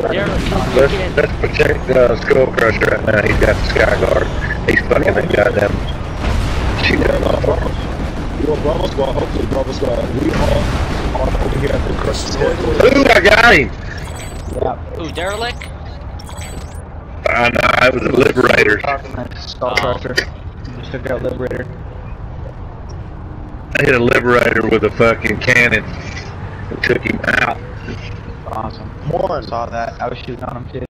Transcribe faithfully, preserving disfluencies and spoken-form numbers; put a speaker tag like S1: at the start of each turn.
S1: Let's, let's protect uh, Skull Crusher right now. He's got the Sky Guard. He's fucking the goddamn shoot him off.
S2: Well, Bravo Squad, hopefully Bravo Squad. We all are over here at the Crusher's headquarters.
S1: Ooh, I got him!
S3: Yeah.
S4: Ooh, Derelict?
S1: I know, I was a Liberator.
S3: Skull Crusher. Just took out Liberator.
S1: I hit a Liberator with a fucking cannon and took him out.
S3: Awesome.
S2: More.
S3: Saw that. I was shooting on him too.